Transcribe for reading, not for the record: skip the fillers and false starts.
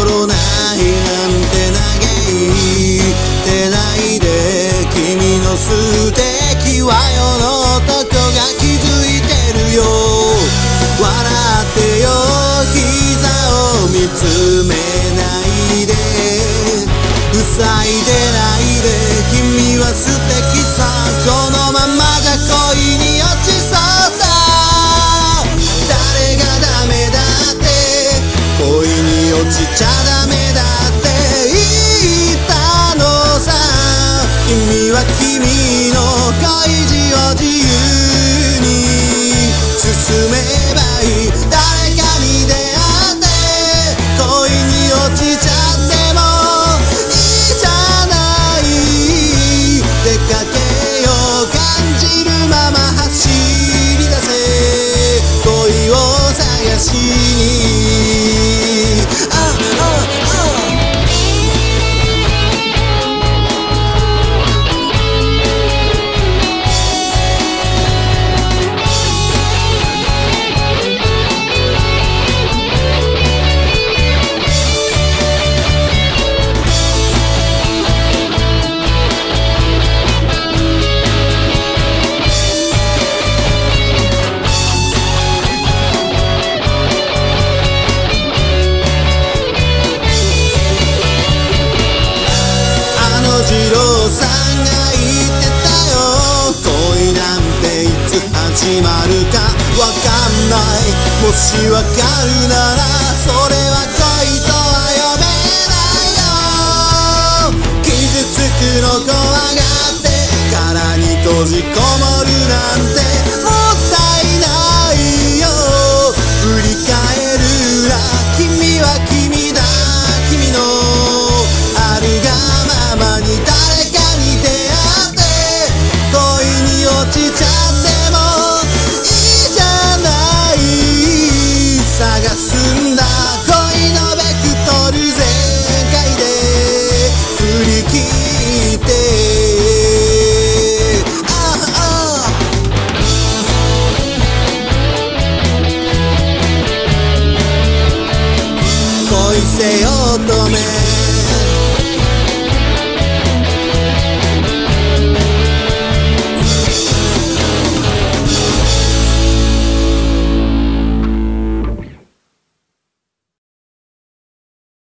心ないなんて嘆いてないで、君の素敵は世の男が気づいてるよ。笑ってよ、膝を見つめないで、塞いでないで、君は素敵さ。このままじゃ恋に落ちそうさ。誰がダメだって、恋に落ちちゃダメだって言ったのさ。君は君の恋路を自由に進めばいい。誰かに出会って恋に落ちちゃってもいいじゃない。出かけよう、感じるまま走り出せ、恋を探しに。二郎さんが言ってたよ。恋なんていつ始まるかわかんない。もしわかるならそれは恋とは呼べないよ。傷つくの怖がって殻に閉じこもるなんてもったいないよ。振り返るな、君は君だ。君のあるがままに誰かに出会って恋に落ちちゃってもいいじゃない。探すんだ恋のベクトル、全開で振り切って恋せよ乙女。